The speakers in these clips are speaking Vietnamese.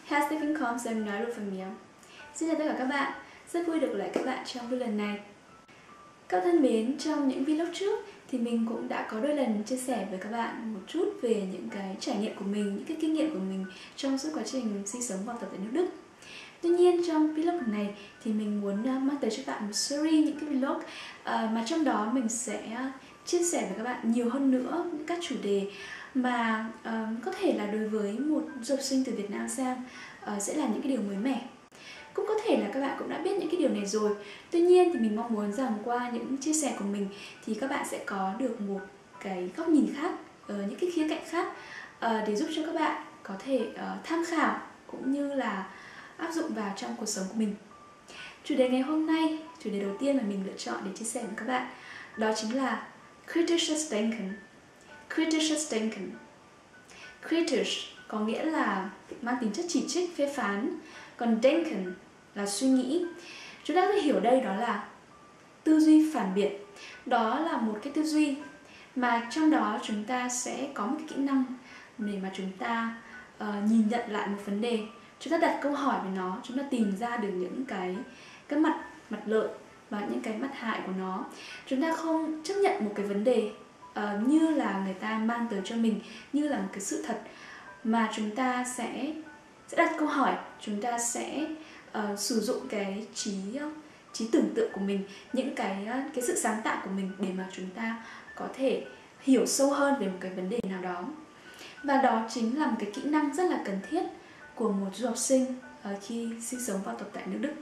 Herzlich willkommen zum Neuro von mir. Xin chào tất cả các bạn, rất vui được lại các bạn trong video lần này. Các thân mến, trong những vlog trước thì mình cũng đã có đôi lần chia sẻ với các bạn một chút về những cái trải nghiệm của mình, những cái kinh nghiệm của mình trong suốt quá trình sinh sống và học tập tại nước Đức. Tuy nhiên trong vlog lần này thì mình muốn mang tới cho các bạn một series những cái vlog mà trong đó mình sẽ chia sẻ với các bạn nhiều hơn nữa những các chủ đề mà có thể là đối với một du học sinh từ Việt Nam sang sẽ là những cái điều mới mẻ. Cũng có thể là các bạn cũng đã biết những cái điều này rồi. Tuy nhiên thì mình mong muốn rằng qua những chia sẻ của mình thì các bạn sẽ có được một cái góc nhìn khác, những cái khía cạnh khác để giúp cho các bạn có thể tham khảo cũng như là áp dụng vào trong cuộc sống của mình. Chủ đề ngày hôm nay, chủ đề đầu tiên mà mình lựa chọn để chia sẻ với các bạn đó chính là Kritisches Denken. Kritisches Denken. Kritisch có nghĩa là mang tính chất chỉ trích, phê phán, còn Denken là suy nghĩ. Chúng ta có thể hiểu đây đó là tư duy phản biện. Đó là một cái tư duy mà trong đó chúng ta sẽ có một cái kỹ năng để mà chúng ta nhìn nhận lại một vấn đề. Chúng ta đặt câu hỏi với nó, chúng ta tìm ra được những cái mặt lợi và những cái mặt hại của nó. Chúng ta không chấp nhận một cái vấn đề như là người ta mang tới cho mình, như là một cái sự thật, mà chúng ta sẽ đặt câu hỏi, chúng ta sẽ sử dụng cái trí tưởng tượng của mình, những cái sự sáng tạo của mình để mà chúng ta có thể hiểu sâu hơn về một cái vấn đề nào đó. Và đó chính là một cái kỹ năng rất là cần thiết của một du học sinh khi sinh sống và học tại nước Đức.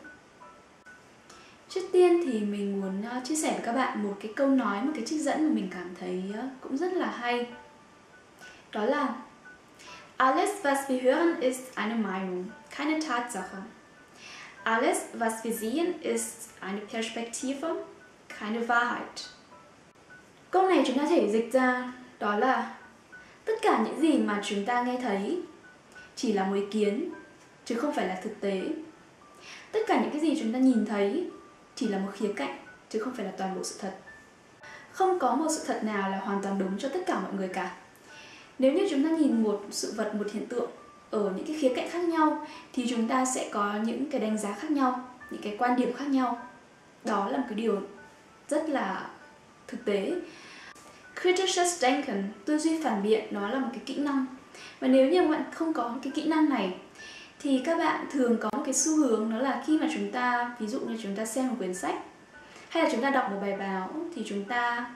Trước tiên thì mình muốn chia sẻ với các bạn một cái câu nói, một cái trích dẫn mà mình cảm thấy cũng rất là hay. Đó là Alles, was wir hören, ist eine Meinung, keine Tatsache. Alles, was wir sehen, ist eine Perspektive, keine Wahrheit. Câu này chúng ta thể dịch ra đó là tất cả những gì mà chúng ta nghe thấy chỉ là một ý kiến, chứ không phải là thực tế. Tất cả những cái gì chúng ta nhìn thấy chỉ là một khía cạnh, chứ không phải là toàn bộ sự thật. Không có một sự thật nào là hoàn toàn đúng cho tất cả mọi người cả. Nếu như chúng ta nhìn một sự vật, một hiện tượng ở những cái khía cạnh khác nhau thì chúng ta sẽ có những cái đánh giá khác nhau, những cái quan điểm khác nhau. Đó là một cái điều rất là thực tế. Kritisches Denken, tư duy phản biện, nó là một cái kỹ năng. Và nếu như bạn không có cái kỹ năng này thì các bạn thường có một cái xu hướng, đó là khi mà chúng ta, ví dụ như chúng ta xem một quyển sách hay là chúng ta đọc một bài báo thì chúng ta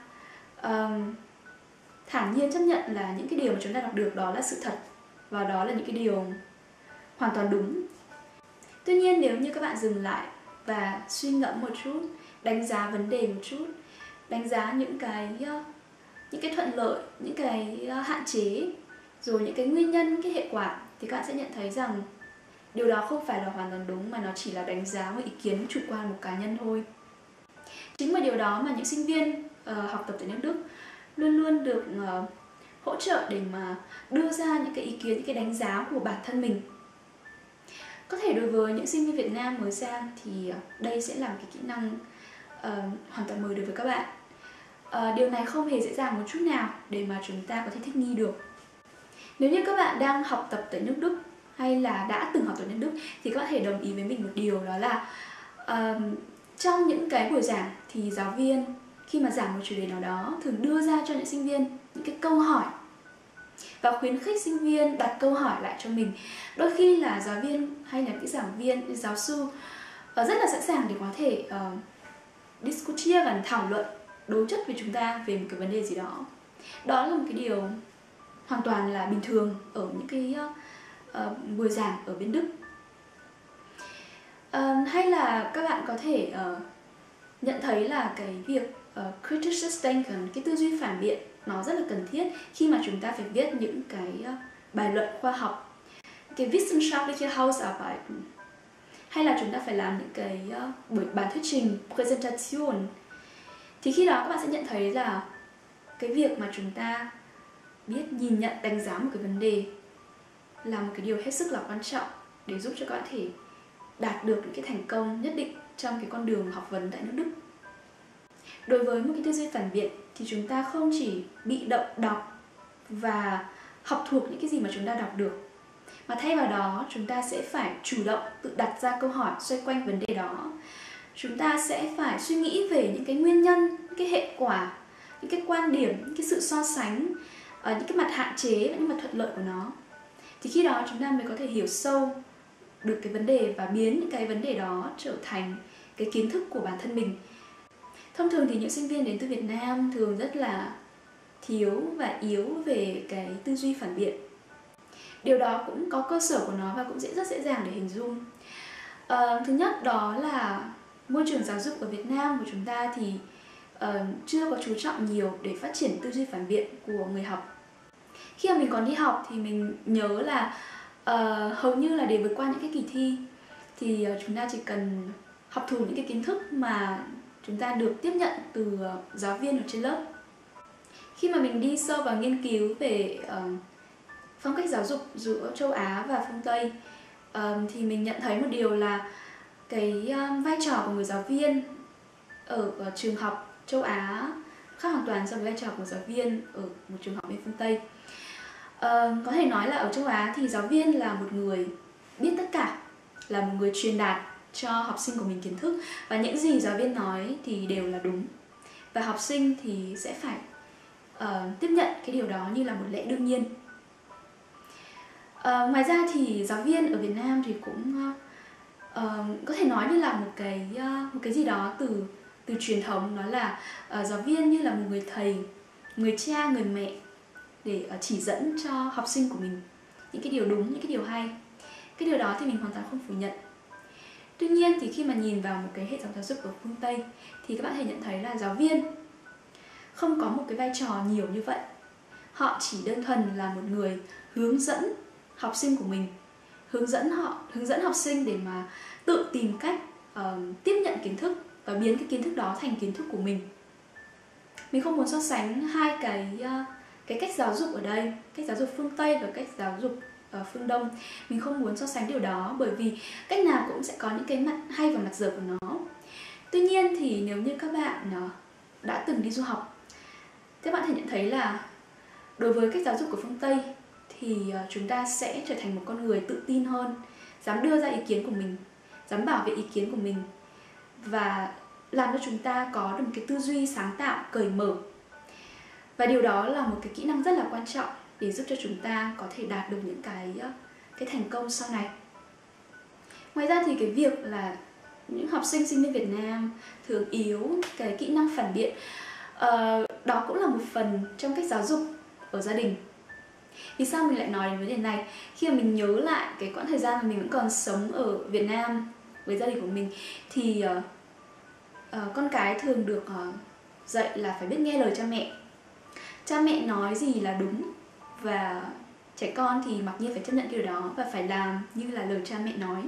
thản nhiên chấp nhận là những cái điều mà chúng ta đọc được đó là sự thật và đó là những cái điều hoàn toàn đúng. Tuy nhiên nếu như các bạn dừng lại và suy ngẫm một chút, đánh giá vấn đề một chút, đánh giá những cái thuận lợi, những cái hạn chế, rồi những cái nguyên nhân, những cái hệ quả, thì các bạn sẽ nhận thấy rằng điều đó không phải là hoàn toàn đúng, mà nó chỉ là đánh giá một ý kiến chủ quan một cá nhân thôi. Chính bởi điều đó mà những sinh viên học tập tại nước Đức luôn luôn được hỗ trợ để mà đưa ra những cái ý kiến, những cái đánh giá của bản thân mình. Có thể đối với những sinh viên Việt Nam mới sang thì đây sẽ là một cái kỹ năng hoàn toàn mới đối với các bạn. Điều này không hề dễ dàng một chút nào để mà chúng ta có thể thích nghi được. Nếu như các bạn đang học tập tại nước Đức hay là đã từng học tại nước Đức thì các bạn có thể đồng ý với mình một điều, đó là trong những cái buổi giảng thì giáo viên khi mà giảng một chủ đề nào đó thường đưa ra cho những sinh viên những cái câu hỏi và khuyến khích sinh viên đặt câu hỏi lại cho mình. Đôi khi là giáo viên hay là cái giảng viên, giáo sư rất là sẵn sàng để có thể discuss, thảo luận, đối chất với chúng ta về một cái vấn đề gì đó. Đó là một cái điều hoàn toàn là bình thường ở những cái buổi giảng ở bên Đức. Hay là các bạn có thể nhận thấy là cái việc Kritisches Denken, cái tư duy phản biện, nó rất là cần thiết khi mà chúng ta phải viết những cái bài luận khoa học, cái wissenschaftliche Hausarbeiten, hay là chúng ta phải làm những cái buổi bản thuyết trình, Präsentation. Thì khi đó các bạn sẽ nhận thấy là cái việc mà chúng ta biết nhìn nhận, đánh giá một cái vấn đề là một cái điều hết sức là quan trọng để giúp cho các bạn thể đạt được những cái thành công nhất định trong cái con đường học vấn tại nước Đức. Đối với một cái tư duy phản biện thì chúng ta không chỉ bị động đọc và học thuộc những cái gì mà chúng ta đọc được, mà thay vào đó chúng ta sẽ phải chủ động tự đặt ra câu hỏi xoay quanh vấn đề đó. Chúng ta sẽ phải suy nghĩ về những cái nguyên nhân, những cái hệ quả, những cái quan điểm, những cái sự so sánh, những cái mặt hạn chế và những mặt thuận lợi của nó. Thì khi đó chúng ta mới có thể hiểu sâu được cái vấn đề và biến những cái vấn đề đó trở thành cái kiến thức của bản thân mình. Thông thường thì những sinh viên đến từ Việt Nam thường rất là thiếu và yếu về cái tư duy phản biện. Điều đó cũng có cơ sở của nó và cũng rất dễ dàng để hình dung. Thứ nhất đó là môi trường giáo dục ở Việt Nam của chúng ta thì chưa có chú trọng nhiều để phát triển tư duy phản biện của người học. Khi mà mình còn đi học thì mình nhớ là hầu như là để vượt qua những cái kỳ thi thì chúng ta chỉ cần học thuộc những cái kiến thức mà chúng ta được tiếp nhận từ giáo viên ở trên lớp. Khi mà mình đi sâu vào nghiên cứu về phong cách giáo dục giữa châu Á và phương Tây thì mình nhận thấy một điều là cái vai trò của người giáo viên ở trường học châu Á khác hoàn toàn so với vai trò của giáo viên ở một trường học bên phương Tây. Có thể nói là ở châu Á thì giáo viên là một người biết tất cả, là một người truyền đạt cho học sinh của mình kiến thức, và những gì giáo viên nói thì đều là đúng, và học sinh thì sẽ phải tiếp nhận cái điều đó như là một lẽ đương nhiên. Ngoài ra thì giáo viên ở Việt Nam thì cũng có thể nói như là một cái gì đó từ truyền thống, đó là giáo viên như là một người thầy, người cha, người mẹ để chỉ dẫn cho học sinh của mình những cái điều đúng, những cái điều hay. Cái điều đó thì mình hoàn toàn không phủ nhận. Tuy nhiên thì khi mà nhìn vào một cái hệ thống giáo dục ở phương Tây thì các bạn hãy nhận thấy là giáo viên không có một cái vai trò nhiều như vậy. Họ chỉ đơn thuần là một người hướng dẫn học sinh của mình, hướng dẫn học sinh để mà tự tìm cách tiếp nhận kiến thức và biến cái kiến thức đó thành kiến thức của mình. Mình không muốn so sánh hai cái cách giáo dục ở đây, cách giáo dục phương Tây và cách giáo dục phương Đông. Mình không muốn so sánh điều đó bởi vì cách nào cũng sẽ có những cái mặt hay và mặt dở của nó. Tuy nhiên thì nếu như các bạn đã từng đi du học, các bạn thể nhận thấy là đối với cách giáo dục của phương Tây thì chúng ta sẽ trở thành một con người tự tin hơn, dám đưa ra ý kiến của mình, dám bảo vệ ý kiến của mình, và làm cho chúng ta có được một cái tư duy sáng tạo, cởi mở. Và điều đó là một cái kỹ năng rất là quan trọng để giúp cho chúng ta có thể đạt được những cái thành công sau này. Ngoài ra thì cái việc là những học sinh sinh viên Việt Nam thường yếu cái kỹ năng phản biện, đó cũng là một phần trong cách giáo dục ở gia đình. Vì sao mình lại nói đến vấn đề này? Khi mà mình nhớ lại cái quãng thời gian mà mình vẫn còn sống ở Việt Nam với gia đình của mình thì con cái thường được dạy là phải biết nghe lời cha mẹ. Cha mẹ nói gì là đúng, và trẻ con thì mặc nhiên phải chấp nhận điều đó và phải làm như là lời cha mẹ nói.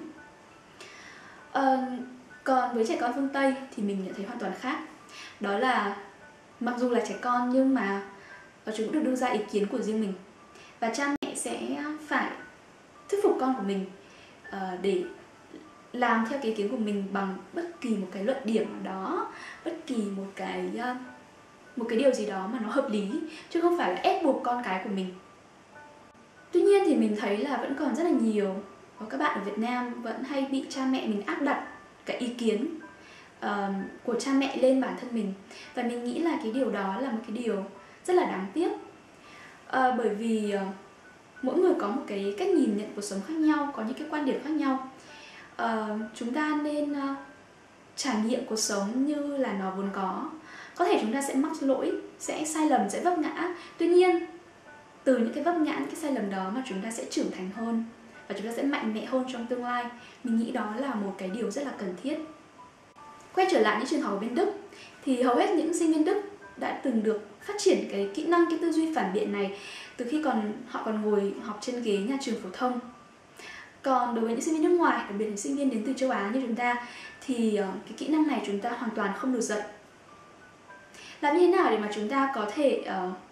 Còn với trẻ con phương Tây thì mình nhận thấy hoàn toàn khác. Đó là mặc dù là trẻ con nhưng mà chúng cũng được đưa ra ý kiến của riêng mình, và cha mẹ sẽ phải thuyết phục con của mình để làm theo cái ý kiến của mình bằng bất kỳ một cái luận điểm nào đó, bất kỳ một cái điều gì đó mà nó hợp lý, chứ không phải là ép buộc con cái của mình. Tuy nhiên thì mình thấy là vẫn còn rất là nhiều các bạn ở Việt Nam vẫn hay bị cha mẹ mình áp đặt cái ý kiến của cha mẹ lên bản thân mình, và mình nghĩ là cái điều đó là một cái điều rất là đáng tiếc. Bởi vì mỗi người có một cái cách nhìn nhận cuộc sống khác nhau, có những cái quan điểm khác nhau. Chúng ta nên trải nghiệm cuộc sống như là nó vốn có. Có thể chúng ta sẽ mắc lỗi, sẽ sai lầm, sẽ vấp ngã. Tuy nhiên, từ những cái vấp ngã, những cái sai lầm đó mà chúng ta sẽ trưởng thành hơn và chúng ta sẽ mạnh mẽ hơn trong tương lai. Mình nghĩ đó là một cái điều rất là cần thiết. Quay trở lại những trường học ở bên Đức thì hầu hết những sinh viên Đức đã từng được phát triển cái kỹ năng, cái tư duy phản biện này từ khi họ còn ngồi học trên ghế nhà trường phổ thông. Còn đối với những sinh viên nước ngoài, đặc biệt là sinh viên đến từ châu Á như chúng ta, thì cái kỹ năng này chúng ta hoàn toàn không được dạy. Làm như thế nào để mà chúng ta có thể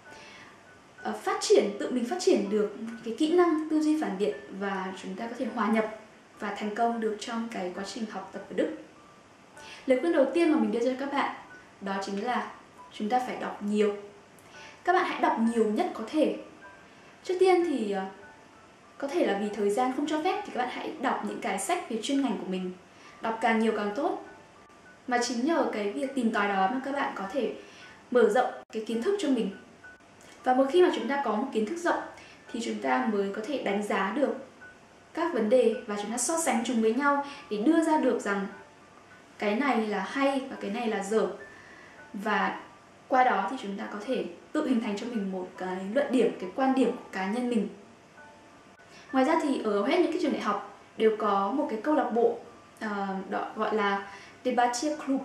tự mình phát triển được cái kỹ năng tư duy phản biện và chúng ta có thể hòa nhập và thành công được trong cái quá trình học tập ở Đức? Lời khuyên đầu tiên mà mình đưa cho các bạn đó chính là chúng ta phải đọc nhiều. Các bạn hãy đọc nhiều nhất có thể. Trước tiên thì có thể là vì thời gian không cho phép thì các bạn hãy đọc những cái sách về chuyên ngành của mình. Đọc càng nhiều càng tốt. Mà chính nhờ cái việc tìm tòi đó mà các bạn có thể mở rộng cái kiến thức cho mình. Và một khi mà chúng ta có một kiến thức rộng thì chúng ta mới có thể đánh giá được các vấn đề và chúng ta so sánh chúng với nhau để đưa ra được rằng cái này là hay và cái này là dở. Và qua đó thì chúng ta có thể tự hình thành cho mình một cái luận điểm, cái quan điểm của cá nhân mình. Ngoài ra thì ở hết những cái trường đại học đều có một cái câu lạc bộ gọi là Debatier Club.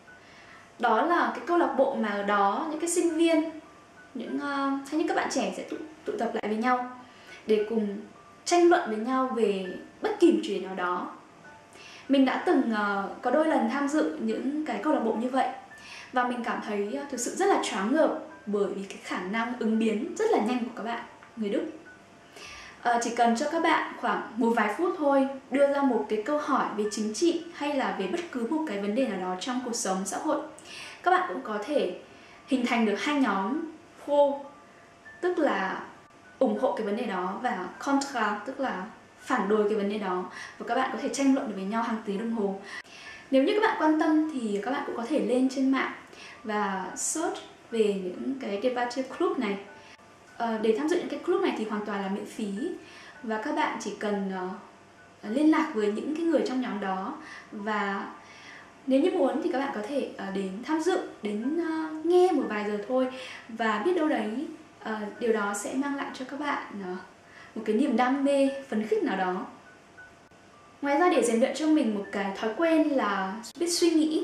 Đó là cái câu lạc bộ mà ở đó những cái sinh viên, hay những các bạn trẻ sẽ tụ tập lại với nhau để cùng tranh luận với nhau về bất kỳ một chủ đề nào đó. Mình đã từng có đôi lần tham dự những cái câu lạc bộ như vậy và mình cảm thấy thực sự rất là choáng ngợp bởi vì cái khả năng ứng biến rất là nhanh của các bạn người Đức. Chỉ cần cho các bạn khoảng một vài phút thôi đưa ra một cái câu hỏi về chính trị hay là về bất cứ một cái vấn đề nào đó trong cuộc sống xã hội, các bạn cũng có thể hình thành được hai nhóm pro, tức là ủng hộ cái vấn đề đó, và contra, tức là phản đối cái vấn đề đó, và các bạn có thể tranh luận được với nhau hàng tiếng đồng hồ. Nếu như các bạn quan tâm thì các bạn cũng có thể lên trên mạng và search về những cái Debatier Club này. Để tham dự những cái club này thì hoàn toàn là miễn phí và các bạn chỉ cần liên lạc với những cái người trong nhóm đó, và nếu như muốn thì các bạn có thể đến tham dự, đến nghe một vài giờ thôi, và biết đâu đấy điều đó sẽ mang lại cho các bạn một cái niềm đam mê, phấn khích nào đó. Ngoài ra, để rèn luyện cho mình một cái thói quen là biết suy nghĩ,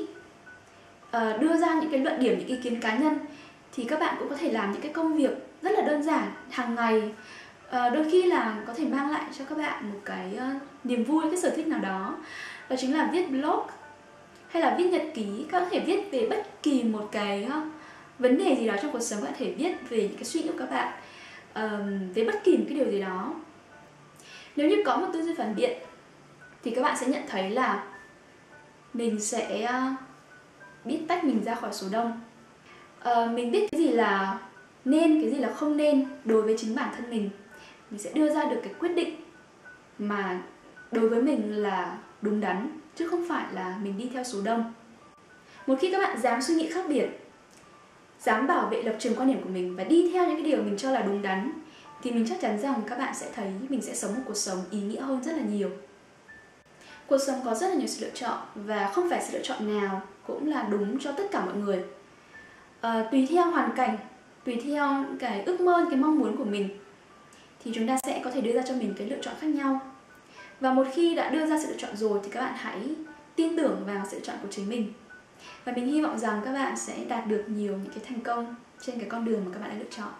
đưa ra những cái luận điểm, những ý kiến cá nhân, thì các bạn cũng có thể làm những cái công việc rất là đơn giản hàng ngày, đôi khi là có thể mang lại cho các bạn một cái niềm vui, cái sở thích nào đó. Đó chính là viết blog hay là viết nhật ký. Các bạn có thể viết về bất kỳ một cái vấn đề gì đó trong cuộc sống. Các bạn có thể viết về những cái suy nghĩ của các bạn về bất kỳ một cái điều gì đó. Nếu như có một tư duy phản biện thì các bạn sẽ nhận thấy là mình sẽ biết tách mình ra khỏi số đông. Mình biết cái gì là nên, cái gì là không nên đối với chính bản thân mình. Mình sẽ đưa ra được cái quyết định mà đối với mình là đúng đắn, chứ không phải là mình đi theo số đông. Một khi các bạn dám suy nghĩ khác biệt, dám bảo vệ lập trường quan điểm của mình và đi theo những cái điều mình cho là đúng đắn, thì mình chắc chắn rằng các bạn sẽ thấy mình sẽ sống một cuộc sống ý nghĩa hơn rất là nhiều. Cuộc sống có rất là nhiều sự lựa chọn và không phải sự lựa chọn nào cũng là đúng cho tất cả mọi người. Tùy theo hoàn cảnh, tùy theo cái ước mơ, cái mong muốn của mình thì chúng ta sẽ có thể đưa ra cho mình cái lựa chọn khác nhau. Và một khi đã đưa ra sự lựa chọn rồi thì các bạn hãy tin tưởng vào sự lựa chọn của chính mình. Và mình hy vọng rằng các bạn sẽ đạt được nhiều những cái thành công trên cái con đường mà các bạn đã lựa chọn.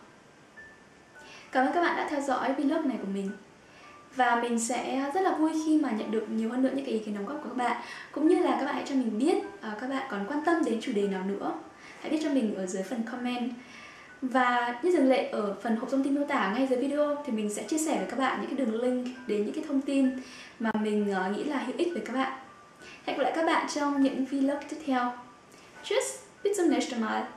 Cảm ơn các bạn đã theo dõi vlog này của mình. Và mình sẽ rất là vui khi mà nhận được nhiều hơn nữa những cái ý kiến đóng góp của các bạn, cũng như là các bạn hãy cho mình biết các bạn còn quan tâm đến chủ đề nào nữa. Hãy viết cho mình ở dưới phần comment. Và như thường lệ, ở phần hộp thông tin miêu tả ngay dưới video thì mình sẽ chia sẻ với các bạn những cái đường link đến những cái thông tin mà mình nghĩ là hữu ích với các bạn. Hẹn gặp lại các bạn trong những vlog tiếp theo. Tschüss, bis zum nächsten Mal.